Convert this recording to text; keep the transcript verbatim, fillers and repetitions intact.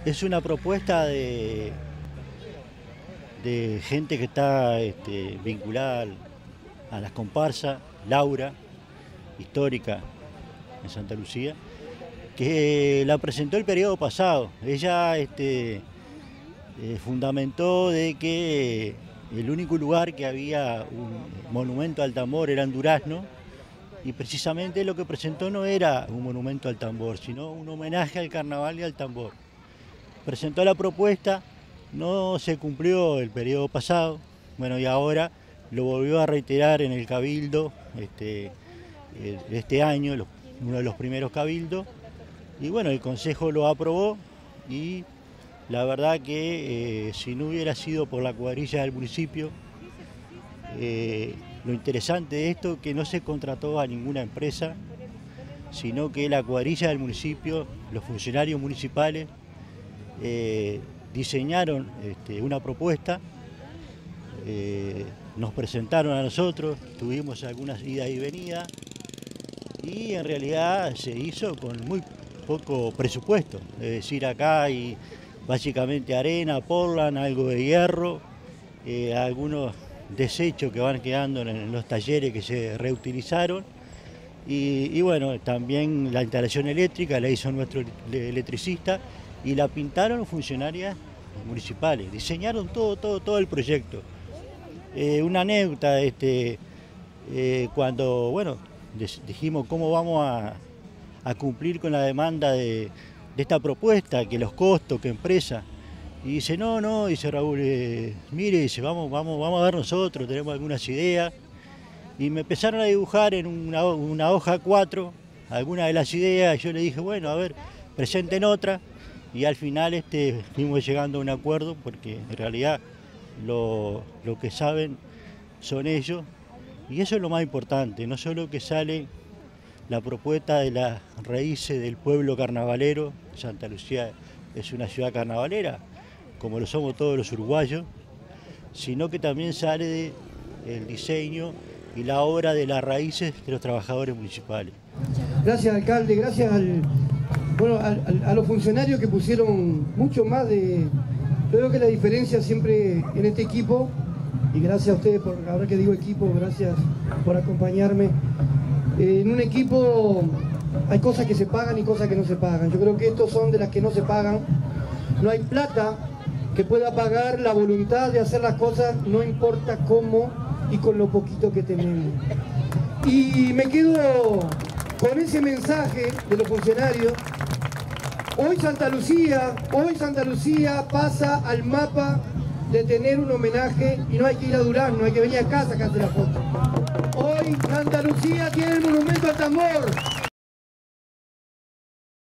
Es una propuesta de, de gente que está este, vinculada a las comparsas, Laura, histórica en Santa Lucía, que la presentó el periodo pasado. Ella este, eh, fundamentó de que el único lugar que había un monumento al tambor era en Durazno, y precisamente lo que presentó no era un monumento al tambor, sino un homenaje al carnaval y al tambor. Presentó la propuesta, no se cumplió el periodo pasado, bueno, y ahora lo volvió a reiterar en el cabildo este, este año, uno de los primeros cabildos, y bueno, el Consejo lo aprobó, y la verdad que eh, si no hubiera sido por la cuadrilla del municipio, eh, lo interesante de esto es que no se contrató a ninguna empresa, sino que la cuadrilla del municipio, los funcionarios municipales, eh, diseñaron este, una propuesta, eh, nos presentaron a nosotros, tuvimos algunas idas y venidas, y en realidad se hizo con muy poco presupuesto, es decir, acá hay básicamente arena, portland, algo de hierro, eh, algunos desechos que van quedando en los talleres que se reutilizaron, y, y bueno, también la instalación eléctrica la hizo nuestro electricista y la pintaron funcionarias municipales, diseñaron todo, todo, todo el proyecto. Eh, una anécdota, este, eh, cuando bueno, dijimos cómo vamos a, a cumplir con la demanda de, de esta propuesta, que los costos, que empresa. Y dice, no, no, dice Raúl, eh, mire, dice, vamos, vamos, vamos a ver nosotros, tenemos algunas ideas. Y me empezaron a dibujar en una, una hoja A cuatro algunas de las ideas, y yo le dije, bueno, a ver, presenten otra. Y al final este, fuimos llegando a un acuerdo, porque en realidad lo, lo que saben son ellos. Y eso es lo más importante, no solo que sale la propuesta de las raíces del pueblo carnavalero. Santa Lucía es una ciudad carnavalera, como lo somos todos los uruguayos, sino que también sale de, el diseño y la obra de las raíces de los trabajadores municipales. Gracias, alcalde, gracias al, bueno, a, a, a los funcionarios que pusieron mucho más de... Yo creo que la diferencia siempre en este equipo, y gracias a ustedes, por, ahora que digo equipo, gracias por acompañarme. Eh, en un equipo hay cosas que se pagan y cosas que no se pagan. Yo creo que estos son de las que no se pagan. No hay plata que pueda pagar la voluntad de hacer las cosas, no importa cómo y con lo poquito que tenemos. Y me quedo con ese mensaje de los funcionarios. Hoy Santa Lucía, hoy Santa Lucía pasa al mapa de tener un homenaje, y no hay que ir a Durazno, no hay que venir a casa a hacer la foto. Hoy Santa Lucía tiene el monumento al tambor.